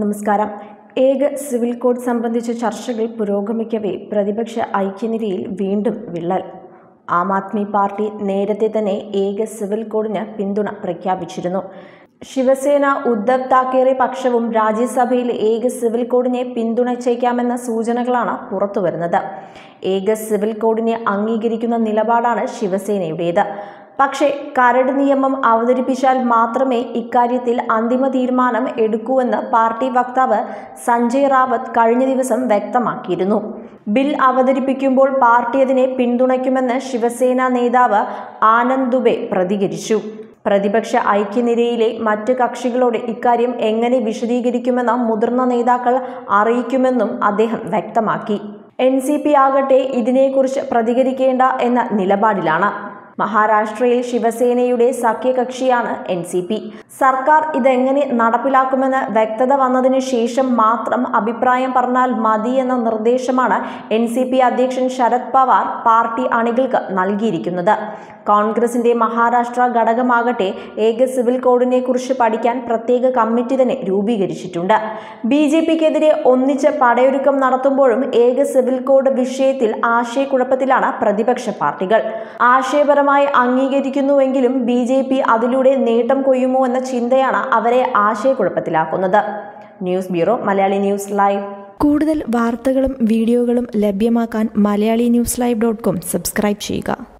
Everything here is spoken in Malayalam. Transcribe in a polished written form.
നമസ്കാരം. ഏക സിവിൽ കോഡ് സംബന്ധിച്ച ചർച്ചകൾ പുരോഗമിക്കവേ പ്രതിപക്ഷ ഐക്യനിരയിൽ വീണ്ടും വിള്ളൽ. ആം ആദ്മി പാർട്ടി നേരത്തെ തന്നെ ഏക സിവിൽ കോഡിന് പിന്തുണ പ്രഖ്യാപിച്ചിരുന്നു. ശിവസേന, ഉദ്ധവ് താക്കറെ പക്ഷവും രാജ്യസഭയിൽ ഏക സിവിൽ കോഡിനെ പിന്തുണച്ചേക്കാമെന്ന സൂചനകളാണ് പുറത്തുവരുന്നത്. ഏക സിവിൽ കോഡിനെ അംഗീകരിക്കുന്ന നിലപാടാണ് ശിവസേനയുടേത്. പക്ഷേ കരട് നിയമം അവതരിപ്പിച്ചാൽ മാത്രമേ ഇക്കാര്യത്തിൽ അന്തിമ തീരുമാനം എടുക്കൂവെന്ന് പാർട്ടി വക്താവ് സഞ്ജയ് റാവത്ത് കഴിഞ്ഞ ദിവസം വ്യക്തമാക്കിയിരുന്നു. ബിൽ അവതരിപ്പിക്കുമ്പോൾ പാർട്ടി അതിനെ പിന്തുണയ്ക്കുമെന്ന് ശിവസേന നേതാവ് ആനന്ദ് ദുബെ പ്രതികരിച്ചു. പ്രതിപക്ഷ ഐക്യനിരയിലെ മറ്റ് കക്ഷികളോട് ഇക്കാര്യം എങ്ങനെ വിശദീകരിക്കുമെന്ന് മുതിർന്ന നേതാക്കൾ അറിയിക്കുമെന്നും അദ്ദേഹം വ്യക്തമാക്കി. NCP ആകട്ടെ ഇതിനെക്കുറിച്ച് പ്രതികരിക്കേണ്ട എന്ന നിലപാടിലാണ്. മഹാരാഷ്ട്രയിൽ ശിവസേനയുടെ സഖ്യകക്ഷിയാണ് NCP. സർക്കാർ ഇതെങ്ങനെ നടപ്പിലാക്കുമെന്ന് വ്യക്തത വന്നതിന് ശേഷം മാത്രം അഭിപ്രായം പറഞ്ഞാൽ മതി എന്ന നിർദ്ദേശമാണ് NCP അധ്യക്ഷൻ ശരത് പവാർ പാർട്ടി അണികൾക്ക് നൽകിയിരിക്കുന്നത്. കോൺഗ്രസിന്റെ മഹാരാഷ്ട്ര ഘടകമാകട്ടെ ഏക സിവിൽ കോഡിനെ കുറിച്ച് പഠിക്കാൻ പ്രത്യേക കമ്മിറ്റി തന്നെ രൂപീകരിച്ചിട്ടുണ്ട്. BJPക്കെതിരെ ഒന്നിച്ച് പടയൊരുക്കം നടത്തുമ്പോഴും ഏക സിവിൽ കോഡ് വിഷയത്തിൽ ആശയക്കുഴപ്പത്തിലാണ് പ്രതിപക്ഷ പാർട്ടികൾ. ആശയപരമായി അംഗീകരിക്കുന്നുവെങ്കിലും BJP അതിലൂടെ നേട്ടം കൊയ്യുമോ എന്ന ചിന്തയാണ് അവരെ ആശയക്കുഴപ്പത്തിലാക്കുന്നത്. News bureau, Malayali news live. കൂടുതൽ വാർത്തകളും വീഡിയോകളും ലഭ്യമാക്കാൻ MalayaliNewsLive.com സബ്സ്ക്രൈബ് ചെയ്യുക.